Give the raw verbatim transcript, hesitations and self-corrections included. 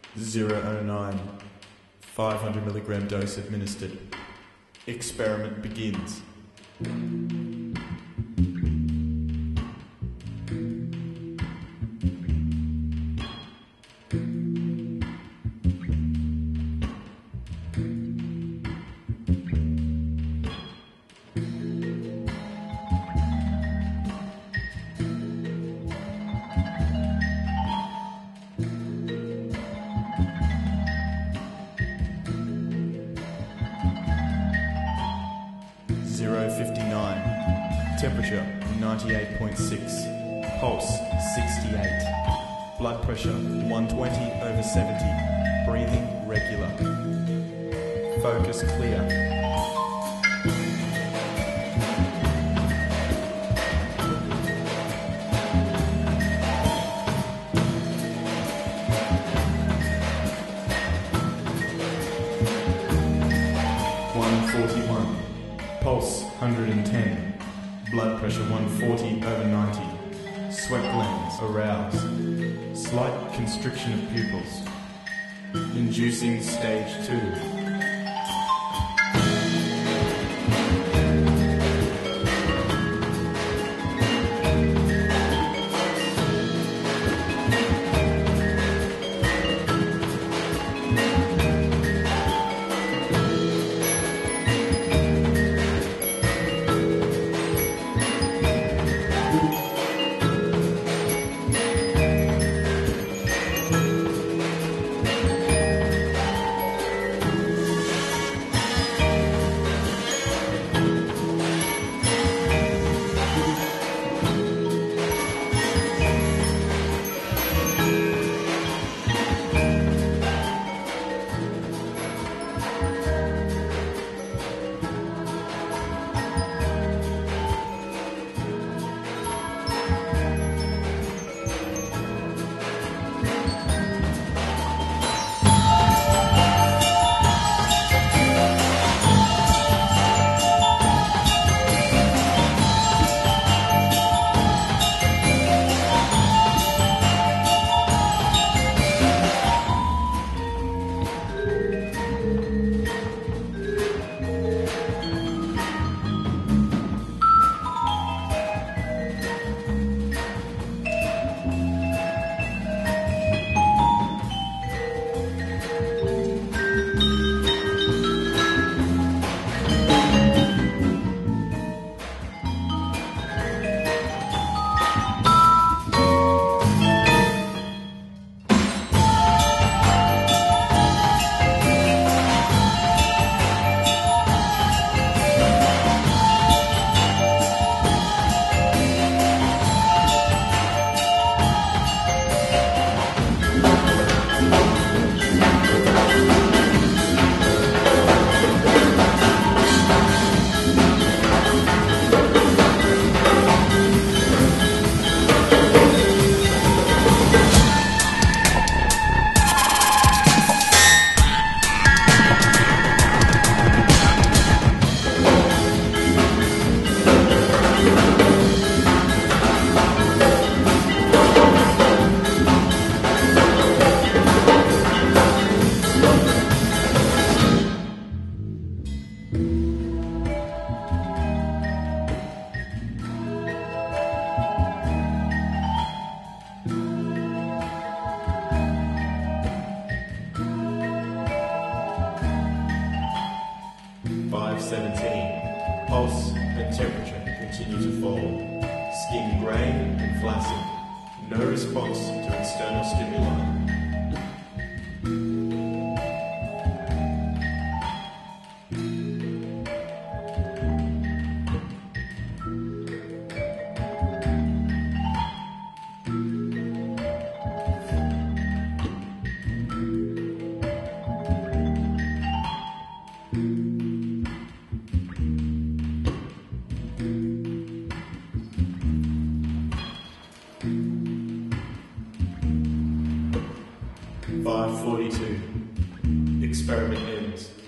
zero oh nine. five hundred milligram dose administered. Experiment begins. zero fifty-nine. Temperature ninety-eight point six. Pulse sixty-eight. Blood pressure one twenty over seventy. Breathing regular. Focus clear. one forty-one. Pulse one hundred ten. Blood pressure one forty over ninety. Sweat glands aroused. Slight constriction of pupils. Inducing stage two. five seventeen. Pulse and temperature continue to fall. Skin grey and flaccid. No response to external stimuli. five forty-two. Experiment ends.